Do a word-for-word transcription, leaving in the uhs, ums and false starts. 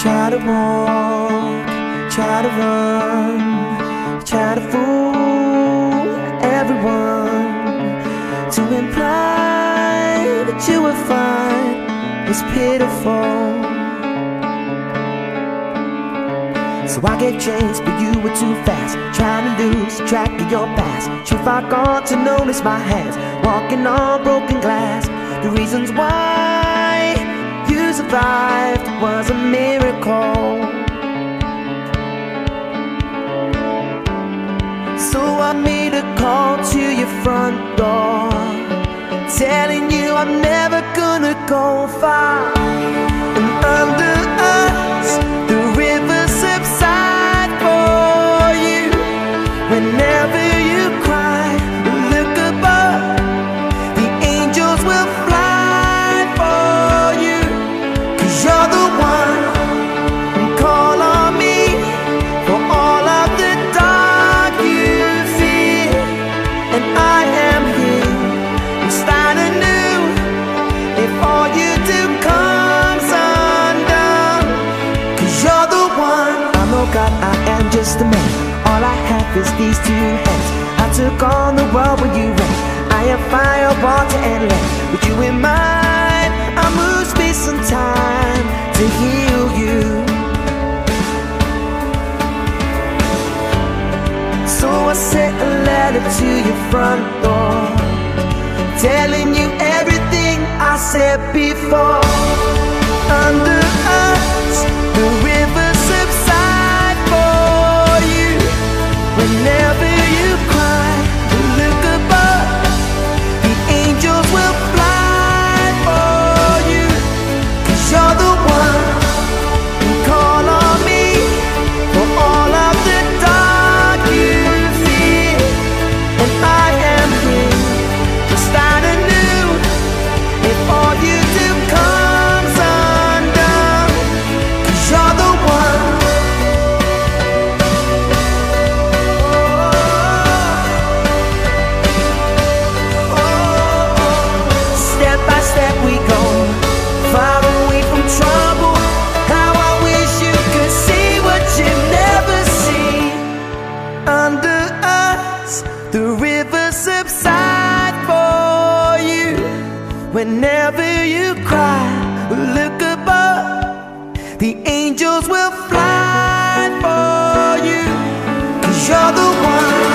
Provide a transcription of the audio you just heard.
Try to walk, try to run, try to fool everyone to imply that you were fine was pitiful. So I gave chase, but you were too fast, trying to lose track of your past. Too far gone to notice my hands walking on broken glass. The reasons why you survived was a miracle. So I made a call to your front door, telling you I'm never gonna go far. And under us, the river subside for you. Whenever you cry, look above, the angels will fly for you. Cause you're the one, call on me for all of the dark you feel. And I am here, I'm starting new. If all you do comes undone, cause you're the one. I'm no God, I am just a man. All I have is these two hands. I took on the world when you ran. I am fire, water and land. With you in mind, I move space and time to heal you. So I sent a letter to your front door, telling you everything I said before. Under us, the river subside for you. Whenever you cry, look above, the angels will fly for you. Cause you're the one, call on me for all of the dark you feel. And I am here to start anew. If all you do comes undone, cause you're the one. Step by step we go, far away from trouble. How I wish you could see what you never see. Under us, the river subside for you. Whenever you cry, look above, the angels will fly for you. Cause you're the one.